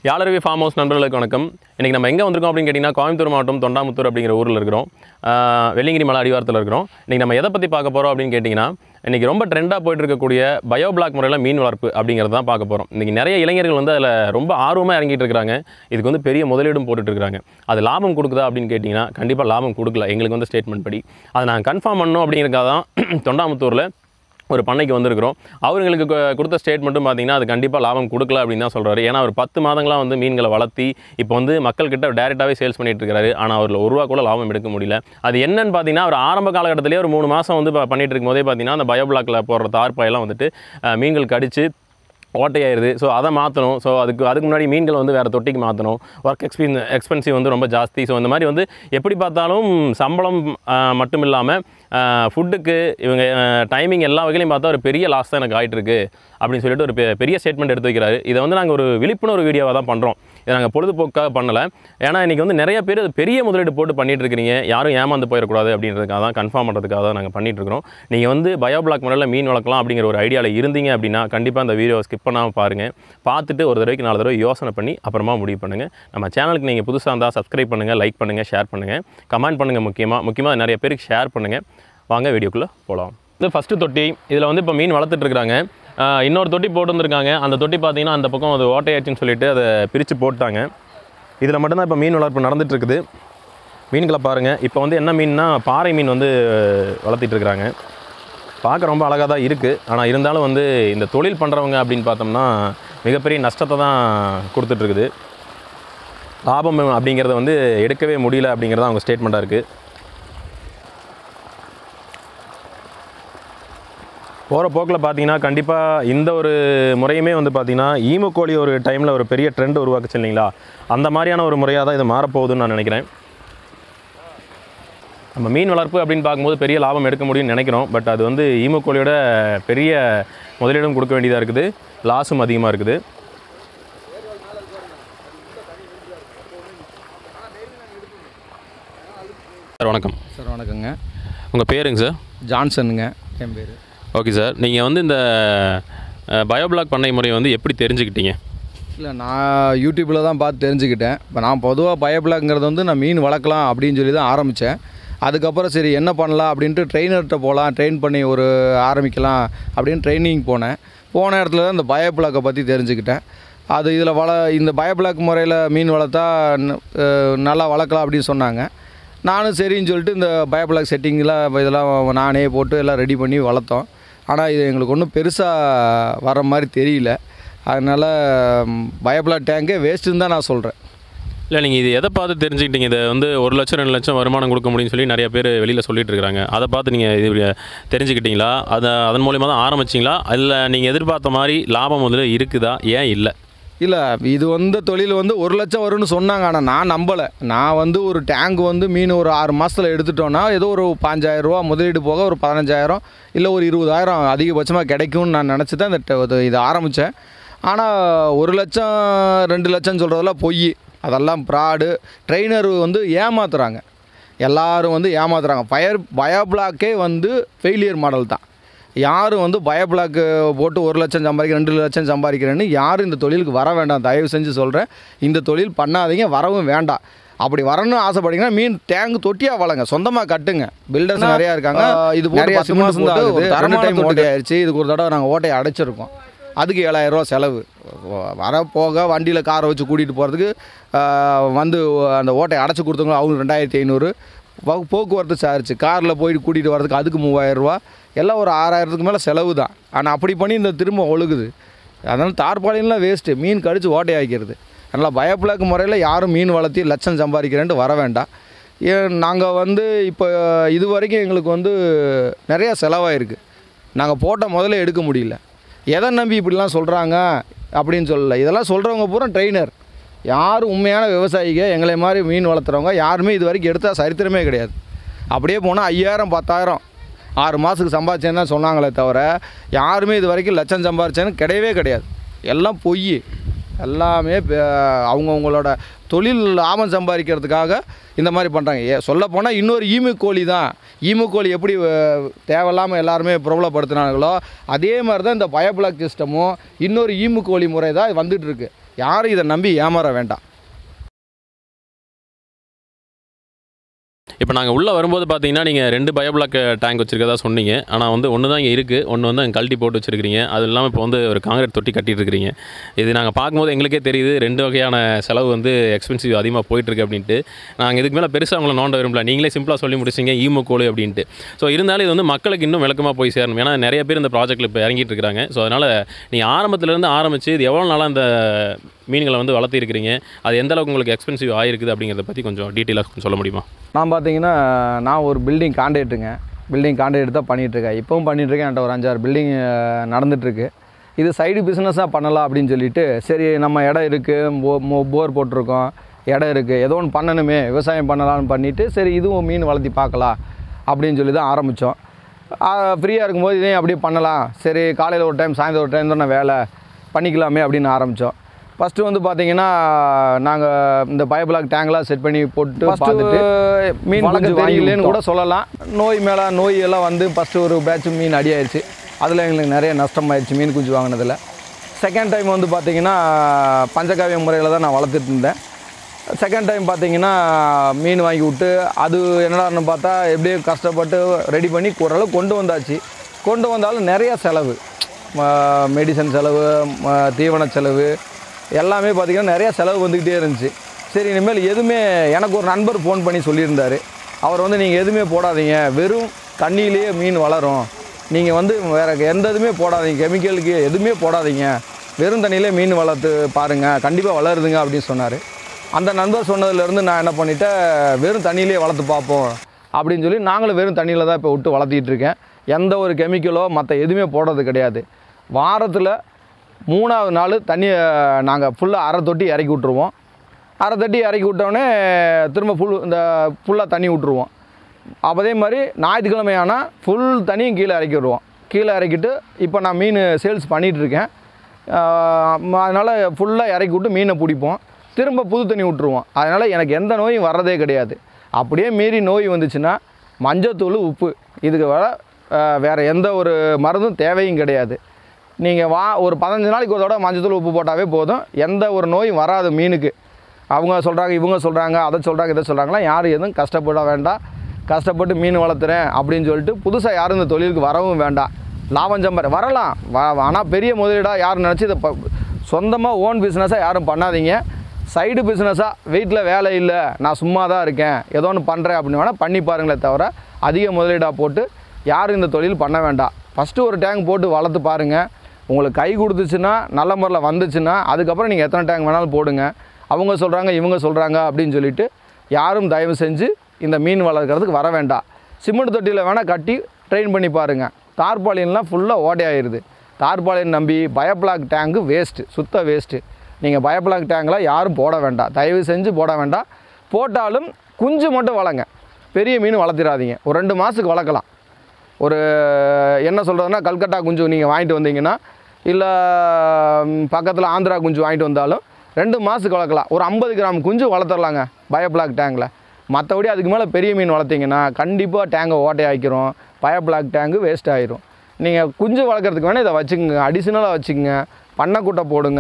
யாழருவி farm house நண்பர்களுக்கு வணக்கம். இன்றைக்கி நம்ம எங்கே வந்திருக்கோம் அப்படின்னு கேட்டிங்கன்னா, கோயம்புத்தூர் மாவட்டம் தொண்டாமுத்தூர் அப்படிங்கிற ஊரில் இருக்கிறோம். வெள்ளிங்கிரி மலை அடிவாரத்தில் இருக்கிறோம். இன்றைக்கி நம்ம எதை பற்றி பார்க்க போகிறோம் அப்படின்னு கேட்டிங்கன்னா, இன்றைக்கி ரொம்ப ட்ரெண்டாக போயிட்டு இருக்கக்கூடிய பயோ பிளாக் முறையில் மீன் வளர்ப்பு அப்படிங்கிறது தான் பார்க்க போகிறோம். இன்றைக்கி நிறைய இளைஞர்கள் வந்து அதில் ரொம்ப ஆர்வமாக இறங்கிட்டு இருக்கிறாங்க. இதுக்கு வந்து பெரிய முதலீடும் போட்டுட்ருக்காங்க. அது லாபம் கொடுக்குதா அப்படின்னு கேட்டிங்கன்னா, கண்டிப்பாக லாபம் கொடுக்கல. எங்களுக்கு வந்து ஸ்டேட்மெண்ட் படி அதை நாங்கள் கன்ஃபார்ம் பண்ணோம் அப்படிங்கிறக்காக தான் தொண்டாமுத்தூரில் ஒரு பண்ணைக்கு வந்திருக்கிறோம். அவங்களுக்கு கொடுத்த ஸ்டேட்மெண்ட்டும் பார்த்தீங்கன்னா, அது கண்டிப்பாக லாபம் கொடுக்கல அப்படின்னு தான் சொல்கிறாரு. ஏன்னா ஒரு 10 மாதங்களாக வந்து மீன்களை வளர்த்தி இப்போ வந்து மக்கள்கிட்ட டேரெக்டாகவே சேல்ஸ் பண்ணிட்டு இருக்காரு. ஆனால் அவரில் ₹1 கூட லாபம் எடுக்க முடியல. அது என்னன்னு பார்த்தீங்கன்னா, ஒரு ஆரம்ப காலகட்டத்திலேயே ஒரு 3 மாதம் வந்து பண்ணிட்டு இருக்கும் போதே பார்த்தீங்கன்னா, அந்த பயோ பிளாக்கில் போடுற தார்ப்பாயெல்லாம் வந்துட்டு மீன்கள் கடிச்சு ஓட்டையாயிருது. ஸோ அதை மாற்றணும். ஸோ அதுக்கு முன்னாடி மீன்கள் வந்து வேறு தொட்டிக்கு மாற்றணும். ஒர்க் எக்ஸ்பென்சிவ் வந்து ரொம்ப ஜாஸ்தி. ஸோ இந்த மாதிரி வந்து எப்படி பார்த்தாலும் சம்பளம் மட்டும் இல்லாமல் ஃபுட்டுக்கு இவங்க டைமிங் எல்லா வகையிலையும் பார்த்தா ஒரு பெரிய லாஸ் தான் எனக்கு ஆகிட்டுருக்கு அப்படின்னு சொல்லிட்டு ஒரு பெரிய ஸ்டேட்மெண்ட் எடுத்து வைக்கிறாரு. இதை வந்து நாங்கள் ஒரு விழிப்புணர்வு வீடியோவாக தான் பண்ணுறோம். இதை நாங்கள் பொழுதுபோக்காக பண்ணலை. ஏன்னா இன்றைக்கி வந்து நிறைய பேர் பெரிய முதலீடு போட்டு பண்ணிகிட்டு இருக்கிறீங்க. யாரும் ஏமாந்து போயிடக்கூடாது அப்படின்றதுக்காக தான், கன்ஃபார்ம் பண்ணுறதுக்காக தான் நாங்கள் பண்ணிகிட்ருக்கிறோம். நீங்கள் வந்து பயோ பிளாக் முறையில் மீன் வளர்க்கலாம் அப்படிங்கிற ஒரு ஐடியாவில் இருந்தீங்க அப்படின்னா, கண்டிப்பாக அந்த வீடியோவை ஸ்கிப் பண்ணாமல் பாருங்கள். பார்த்துட்டு ஒரு தடவைக்கு 4 தடவை யோசனை பண்ணி அப்புறமா முடிவு பண்ணுங்கள். நம்ம சேனலுக்கு நீங்கள் புதுசாக இருந்தால் சப்ஸ்கிரைப் பண்ணுங்கள், லைக் பண்ணுங்கள், ஷேர் பண்ணுங்கள், கமெண்ட் பண்ணுங்கள். முக்கியமாக நிறைய பேருக்கு ஷேர் பண்ணுங்கள். வாங்க வீடியோக்குள்ளே போகலாம். இது ஃபஸ்ட்டு தொட்டி. இதில் வந்து இப்போ மீன் வளர்த்துட்ருக்குறாங்க. இன்னொரு தொட்டி போட்டு வந்திருக்காங்க. அந்த தொட்டி பார்த்தீங்கன்னா அந்த பக்கம் அது ஓட்டையாச்சுன்னு சொல்லிட்டு அதை பிரித்து போட்டாங்க. இதில் மட்டும்தான் இப்போ மீன் வளர்ப்பு நடந்துகிட்ருக்குது. மீன்களை பாருங்கள். இப்போ வந்து என்ன மீன்னா, பாறை மீன் வந்து வளர்த்திட்ருக்குறாங்க. பார்க்க ரொம்ப அழகாக தான் இருக்குது. ஆனால் இருந்தாலும் வந்து இந்த தொழில் பண்ணுறவங்க அப்படின்னு பார்த்தோம்னா மிகப்பெரிய நஷ்டத்தை தான் கொடுத்துட்ருக்குது. லாபம் அப்படிங்கிறத வந்து எடுக்கவே முடியல அப்படிங்கிறது அவங்க ஸ்டேட்மெண்ட்டாக இருக்குது. போகிற போக்கில் பார்த்தீங்கன்னா, கண்டிப்பாக இந்த ஒரு முறையுமே வந்து பார்த்திங்கன்னா, ஈமுக்கோழி ஒரு டைமில் ஒரு பெரிய ட்ரெண்ட் உருவாக்குச்சு இல்லைங்களா? அந்த மாதிரியான ஒரு முறையாக தான் இது மாறப்போகுதுன்னு நான் நினைக்கிறேன். நம்ம மீன் வளர்ப்பு அப்படின்னு பார்க்கும்போது பெரிய லாபம் எடுக்க முடியும்னு நினைக்கிறோம். பட் அது வந்து ஈமுக்கோழியோட பெரிய முதலீடும் கொடுக்க வேண்டியதாக இருக்குது. லாஸும் அதிகமாக இருக்குது. சார் வணக்கம். சார் வணக்கங்க. உங்கள் பேருங்க சார்? ஜான்சனுங்க என் பேர். Okay sir. நீங்கள் வந்து இந்த பயோ பிளாக் பண்ணை முறையை வந்து எப்படி தெரிஞ்சுக்கிட்டீங்க? இல்லை, நான் யூடியூப்பில் தான் பார்த்து தெரிஞ்சுக்கிட்டேன். இப்போ நான் பொதுவாக பயோ பிளாக்ங்கிறது வந்து நான் மீன் வளர்க்கலாம் அப்படின்னு சொல்லி தான் ஆரம்பித்தேன். அதுக்கப்புறம் சரி என்ன பண்ணலாம் அப்படின்ட்டு ட்ரெயினர்கிட்ட போகலாம், ட்ரெயின் பண்ணி ஒரு ஆரம்பிக்கலாம் அப்படின்னு ட்ரைனிங் போன இடத்துல தான் இந்த பயோ பிளாக்கை பற்றி தெரிஞ்சுக்கிட்டேன். அது இதில் இந்த பயோ பிளாக் முறையில் மீன் வளர்த்தா நல்லா வளர்க்கலாம் அப்படின்னு சொன்னாங்க. நானும் சரின்னு சொல்லிட்டு இந்த பயோ பிளாக் செட்டிங்கெலாம் இதெல்லாம் நானே போட்டு எல்லாம் ரெடி பண்ணி வளர்த்தோம். ஆனால் இது எங்களுக்கு ஒன்றும் பெருசாக வர மாதிரி தெரியல. அதனால் பயோ பிளாக் டேங்கே வேஸ்ட்டுன்னு தான் நான் சொல்கிறேன். இல்லை, நீங்கள் இது எதை பார்த்து தெரிஞ்சுக்கிட்டீங்க? இதை வந்து 1 லட்சம் 2 லட்சம் வருமானம் கொடுக்க முடியும்னு சொல்லி நிறைய பேர் வெளியில் சொல்லிட்டு இருக்கிறாங்க. அதை பார்த்து நீங்கள் இது தெரிஞ்சுக்கிட்டீங்களா? அதன் மூலிமா தான் ஆரம்பிச்சிங்களா? இல்லை நீங்கள் எதிர்பார்த்த மாதிரி லாபம் முதல்ல இருக்குதா? ஏன் இல்லை? இல்லை, இது வந்து தொழில் வந்து 1 லட்சம் வரும்னு சொன்னாங்க. ஆனால் நான் நம்பலை. நான் வந்து ஒரு டேங்க் வந்து மீன் ஒரு 6 மாதத்தில் எடுத்துட்டோன்னா ஏதோ ஒரு ₹5000 முதலீடு போக ஒரு 15,000 இல்லை ஒரு 20,000 அதிகபட்சமாக கிடைக்கும்னு நான் நினச்சி தான் இதை ஆரம்பித்தேன். ஆனால் 1 லட்சம் 2 லட்சம் சொல்கிறதெல்லாம் பொய். அதெல்லாம் ஃப்ராடு. ட்ரெயினர் வந்து ஏமாத்துறாங்க. எல்லோரும் வந்து ஏமாத்துறாங்க. பயோ பிளாக்கே வந்து ஃபெயிலியர் மாடல் தான். யாரும் வந்து பயோ பிளாக்கு போட்டு 1 லட்சம் சம்பாதிக்கிறேன் 2 லட்சம் சம்பாதிக்கிறேன்னு யாரும் இந்த தொழிலுக்கு வர வேண்டாம். தயவு செஞ்சு சொல்கிறேன், இந்த தொழில் பண்ணாதீங்க, வரவும் வேண்டாம். அப்படி வரணும்னு ஆசைப்பட்டீங்கன்னா மீன் டேங்க் தொட்டியாக வளங்க, சொந்தமாக கட்டுங்க. பில்டர்ஸ் நிறையா இருக்காங்க. இது நிறையா சிமெண்ட் தரமான டைம் ஓட்டை ஆயிடுச்சு. இதுக்கு ஒரு தடவை நாங்கள் ஓட்டையை அடைச்சிருக்கோம். அதுக்கு ₹7,000 செலவு. வரப்போக வண்டியில் காரை வச்சு கூட்டிகிட்டு போகிறதுக்கு வந்து அந்த ஓட்டையை அடைச்சி கொடுத்தவங்க அவங்க 2,500. போக்குவரத்து சார்ஜ், காரில் போயிட்டு கூட்டிகிட்டு வரதுக்கு அதுக்கு ₹3000. எல்லாம் ஒரு 6,000க்கு மேலே செலவு தான். ஆனால் அப்படி பண்ணி இந்த திரும்ப ஒழுகுது. அதனால் தார்பாலின்லாம் வேஸ்ட்டு. மீன் கடிச்சு ஓட்டை ஆக்கிடுது. அதனால் பயோ பிளாக் முறையில் யாரும் மீன் வளர்த்தி லட்சம் சம்பாதிக்கிறேன்ட்டு வர வேண்டாம். நாங்கள் வந்து இப்போ இது வரைக்கும் எங்களுக்கு வந்து நிறையா செலவாயிருக்கு. நாங்கள் போட்ட முதல்ல எடுக்க முடியல. எதை நம்பி இப்படிலாம் சொல்கிறாங்க அப்படின்னு சொல்லலை. இதெல்லாம் சொல்கிறவங்க பூரா ட்ரெயினர். யாரும் உண்மையான விவசாயிங்க எங்களை மாதிரி மீன் வளர்த்துறவங்க யாருமே இது வரைக்கும் எடுத்தால் சரித்திரமே கிடையாது. அப்படியே போனால் 5,000 10,000 6 மாதத்துக்கு சம்பாதிச்சேன்னு தான் சொன்னாங்களே தவிர யாருமே இது வரைக்கும் லட்சம் சம்பாதிச்சேன்னு கிடையவே கிடையாது. எல்லாம் பொய். எல்லாமே அவங்கவுங்களோட தொழில் லாபம் சம்பாதிக்கிறதுக்காக இந்த மாதிரி பண்ணுறாங்க. சொல்லப்போனால் இன்னொரு ஈமுக்கோழி தான். ஈமுக்கோழி எப்படி தேவையில்லாமல் எல்லாருமே பிரபலப்படுத்தினாங்களோ அதே மாதிரி தான் இந்த பயோ பிளாக் சிஸ்டமும் இன்னொரு ஈமுக்கோழி முறை தான் வந்துட்டுருக்கு. யாரும் இதை நம்பி ஏமாற வேண்டாம். இப்போ நாங்கள் உள்ளே வரும்போது பார்த்தீங்கன்னா நீங்கள் 2 பயோபிளாக் டேங்க் வச்சுருக்கதா சொன்னீங்க. ஆனால் வந்து ஒன்று தான் இங்கே இருக்குது, ஒன்று வந்து அங்கே கழட்டி போட்டு வச்சுருக்கிறீங்க. அது இல்லாமல் இப்போ வந்து ஒரு காங்கிரீட் தொட்டி கட்டிட்டு இருக்கிறீங்க. இது நாங்கள் பார்க்கும்போது எங்களுக்கே தெரியுது 2 வகையான செலவு வந்து எக்ஸ்பென்சிவ் அதிகமாக போயிட்டுருக்கு அப்படின்ட்டு. நாங்கள் இதுக்கு மேலே பெருசாக அவங்கள நோண்ட விரும்பல. நீங்களே சிம்பிளாக சொல்லி முடிச்சிங்க ஈமோக்கோல் அப்படின்ட்டு. ஸோ இருந்தாலும் இது வந்து மக்களுக்கு இன்னும் விளக்கமாக போய் சேரணும். ஏன்னா நிறைய பேர் இந்த ப்ராஜெக்ட்டில் இப்போ இறங்கிட்டு இருக்கிறாங்க. ஸோ அதனால் நீங்கள் ஆரம்பத்துலேருந்து ஆரம்பித்து இது எவ்வளோ நாளாக இந்த மீன்களை வந்து வளர்த்திருக்கிறீங்க, அது எந்த அளவுக்கு உங்களுக்கு எக்ஸ்பென்சிவ் ஆகிருக்குது அப்படிங்கிறத பற்றி கொஞ்சம் டீட்டெயிலாக சொல்ல முடியுமா? நான் பார்த்தீங்கன்னா நான் ஒரு பில்டிங் கான்ட்ராக்ட்டுங்க. பில்டிங் கான்ட்ராக்ட் தான் பண்ணிகிட்ருக்கேன். இப்போவும் பண்ணிகிட்ருக்கேன். என்கிட்ட ஒரு 5-6 பில்டிங் நடந்துகிட்ருக்கு. இது சைடு பிஸ்னஸாக பண்ணலாம் அப்படின்னு சொல்லிட்டு, சரி நம்ம இடம் இருக்குது, போர் போட்டிருக்கோம், இடம் இருக்குது, ஏதோ ஒன்று பண்ணணுமே, விவசாயம் பண்ணலான்னு பண்ணிவிட்டு சரி இதுவும் மீன் வளர்த்தி பார்க்கலாம் அப்படின்னு சொல்லி தான் ஆரம்பித்தோம். ஃப்ரீயாக இருக்கும்போது இதையும் அப்படியே பண்ணலாம், சரி காலையில் ஒரு டைம் சாயந்தரம் ஒரு டைம் தானே வேலை பண்ணிக்கலாமே அப்படின்னு ஆரம்பித்தோம். ஃபஸ்ட்டு வந்து பார்த்தீங்கன்னா நாங்கள் இந்த பயோபிளாக் டேங்க்லாம் செட் பண்ணி போட்டு பார்த்துட்டு மீன் கொஞ்சம் வாங்கிலேன்னு கூட சொல்லலாம். நோய் எல்லாம் வந்து ஃபஸ்ட்டு ஒரு பேட்ச் மீன் அடி ஆயிடுச்சு. அதில் எங்களுக்கு நிறைய நஷ்டமாயிடுச்சு மீன் குஞ்சு வாங்கினதில். செகண்ட் டைம் வந்து பார்த்திங்கன்னா பஞ்சகாவிய முறையில் தான் நான் வளர்த்துட்டு இருந்தேன். செகண்ட் டைம் பார்த்திங்கன்னா மீன் வாங்கி விட்டு அது என்னடான்னு பார்த்தா எப்படியோ கஷ்டப்பட்டு ரெடி பண்ணி ஓரளவு கொண்டு வந்தாச்சு. கொண்டு வந்தாலும் நிறையா செலவு, மெடிசன் செலவு, தீவன செலவு எல்லாமே பார்த்திங்கன்னா நிறையா செலவு வந்துக்கிட்டே இருந்துச்சு. சரி இனிமேல் எதுவுமே எனக்கு ஒரு நண்பர் ஃபோன் பண்ணி சொல்லியிருந்தார். அவர் வந்து நீங்கள் எதுவுமே போடாதீங்க, வெறும் தண்ணியிலேயே மீன் வளரும், நீங்கள் வந்து வேறு எந்த இதுவுமே போடாதீங்க, கெமிக்கலுக்கு எதுவுமே போடாதீங்க, வெறும் தண்ணியிலே மீன் வளர்த்து பாருங்கள், கண்டிப்பாக வளருதுங்க அப்படின்னு சொன்னார். அந்த நண்பர் சொன்னதுலேருந்து நான் என்ன பண்ணிவிட்டேன், வெறும் தண்ணியிலே வளர்த்து பார்ப்போம் அப்படின்னு சொல்லி நாங்களும் வெறும் தண்ணியில் தான் இப்போ விட்டு வளர்த்திட்டு இருக்கேன். எந்த ஒரு கெமிக்கலோ மற்ற எதுவுமே போடுறது கிடையாது. வாரத்தில் 3ஆவது நாள் தண்ணியை நாங்கள் ஃபுல்லாக அரை தொட்டி இறக்கி விட்ருவோம். அரை தொட்டி இறக்கி விட்டோடனே திரும்ப ஃபுல்லாக தண்ணி விட்ருவோம். அதே மாதிரி ஞாயிற்றுக்கிழமை ஆனால் ஃபுல் தண்ணியும் கீழே இறக்கி விடுவோம். கீழே இறக்கிட்டு இப்போ நான் மீன் சேல்ஸ் பண்ணிகிட்ருக்கேன். அதனால் ஃபுல்லாக இறக்கி விட்டு மீனை பிடிப்போம், திரும்ப புது தண்ணி விட்ருவோம். அதனால் எனக்கு எந்த நோயும் வர்றதே கிடையாது. அப்படியே மீறி நோய் வந்துச்சுன்னா மஞ்சத்தூள், உப்பு, இதுக்கு வேறு எந்த ஒரு மருந்தும் தேவையும் கிடையாது. நீங்கள் ஒரு 15 நாளைக்கு ஒரு தடவை மஞ்சத்தூள் உப்பு போட்டாவே போதும், எந்த ஒரு நோயும் வராது மீனுக்கு. அவங்க சொல்கிறாங்க, இவங்க சொல்கிறாங்க, அதை சொல்கிறாங்க, இதை சொல்கிறாங்களாம் யாரும் எதுவும் கஷ்டப்பட வேண்டாம். கஷ்டப்பட்டு மீன் வளர்த்துறேன் அப்படின்னு சொல்லிட்டு புதுசாக யாரும் இந்த தொழிலுக்கு வரவும் வேண்டாம். லாபம் வரலாம், ஆனால் பெரிய முதலீடாக யாரும் நினச்சி இதை சொந்தமாக ஓன் பிஸ்னஸாக யாரும் பண்ணாதீங்க. சைடு பிஸ்னஸாக வீட்டில் வேலை இல்லை, நான் சும்மா தான் இருக்கேன், ஏதோ ஒன்று பண்ணுறேன் அப்படின்னு வேணால் பண்ணி பாருங்களே தவிர அதிக முதலீடாக போட்டு யாரும் இந்த தொழில் பண்ண வேண்டாம். ஃபஸ்ட்டு ஒரு டேங்க் போட்டு வளர்த்து பாருங்கள். உங்களுக்கு கை கொடுத்துச்சுன்னா, நல்ல முறையில் வந்துச்சுன்னா, அதுக்கப்புறம் நீங்கள் எத்தனை டேங்க் வேணாலும் போடுங்க. அவங்க சொல்கிறாங்க, இவங்க சொல்கிறாங்க அப்படின்னு சொல்லிவிட்டு யாரும் தயவு செஞ்சு இந்த மீன் வளர்க்குறதுக்கு வர வேண்டாம். சிமெண்ட் தொட்டியில் வேணால் கட்டி ட்ரெயின் பண்ணி பாருங்கள். தார்பாலின்லாம் ஃபுல்லாக ஓட்டையாயிருது. தார்பாலின் நம்பி பயோபிளாக் டேங்கு வேஸ்ட்டு, சுத்த வேஸ்ட்டு. நீங்கள் பயோபிளாக் டேங்கில் யாரும் போட வேண்டாம், தயவு செஞ்சு போட வேண்டாம். போட்டாலும் குஞ்சு மட்டும் வளங்க, பெரிய மீன் வளர்த்திடாதீங்க. ஒரு 2 மாதத்துக்கு வளர்க்கலாம். ஒரு என்ன சொல்கிறதுனா கல்கட்டா குஞ்சு நீங்கள் வாங்கிட்டு வந்தீங்கன்னா, இல்லை பக்கத்தில் ஆந்திரா குஞ்சு வாங்கிட்டு வந்தாலும் 2 மாதத்துக்கு வளர்க்கலாம். ஒரு 50 கிராம் குஞ்சு வளர்த்துடலாங்க பயோபிளாக் டேங்கில். மற்றபடி அதுக்கு மேலே பெரிய மீன் வளர்த்திங்கன்னா கண்டிப்பாக டேங்கை ஓட்டை ஆக்கிரும், பயோபிளாக் டேங்கு வேஸ்ட் ஆகிரும். நீங்கள் குஞ்சு வளர்க்குறதுக்கு வேணால் இதை வச்சுக்கோங்க, அடிஷ்னலாக வச்சுக்கோங்க. பண்ணைக்குட்டை போடுங்க,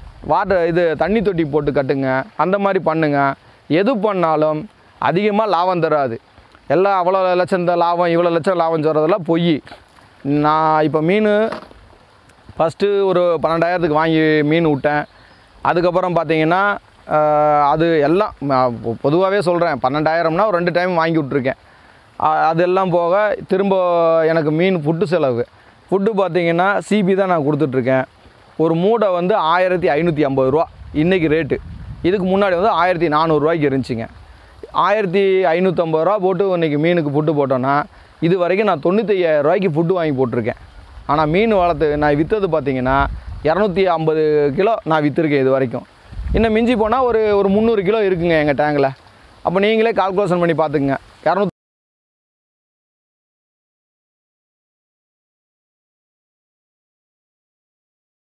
தண்ணி தொட்டி போட்டு கட்டுங்க, அந்த மாதிரி பண்ணுங்கள். எது பண்ணாலும் அதிகமாக லாபம் தராது. எல்லாம் அவ்வளோ லட்சம் லாபம், இவ்வளோ லட்சம் லாபம் சொல்கிறதெல்லாம் பொய். நான் இப்போ மீன் ஃபஸ்ட்டு ஒரு 12,000க்கு வாங்கி மீன் விட்டேன். அதுக்கப்புறம் பார்த்தீங்கன்னா அது எல்லாம் பொதுவாகவே சொல்கிறேன், 12,000னா ஒரு 2 டைம் வாங்கி விட்ருக்கேன். அதெல்லாம் போக திரும்ப எனக்கு மீன் ஃபுட்டு செலவு. ஃபுட்டு பார்த்தீங்கன்னா சிபி தான் நான் கொடுத்துட்ருக்கேன். ஒரு மூடை வந்து 1550 ரூபா இன்றைக்கி ரேட்டு. இதுக்கு முன்னாடி வந்து 1400 இருந்துச்சுங்க. 1550 ரூபா போட்டு இன்றைக்கி மீனுக்கு ஃபுட்டு போட்டோன்னா இது வரைக்கும் நான் 95,000 ஃபுட்டு வாங்கி போட்டிருக்கேன். ஆனால் மீன் வளர்த்து நான் விற்றது பார்த்தீங்கன்னா 250 கிலோ நான் விற்றுருக்கேன் இது வரைக்கும். இன்னும் மிஞ்சி போனால் ஒரு 300 கிலோ இருக்குங்க எங்கள் டேங்கில். அப்போ நீங்களே கால்குலேஷன் பண்ணி பார்த்துக்குங்க. 200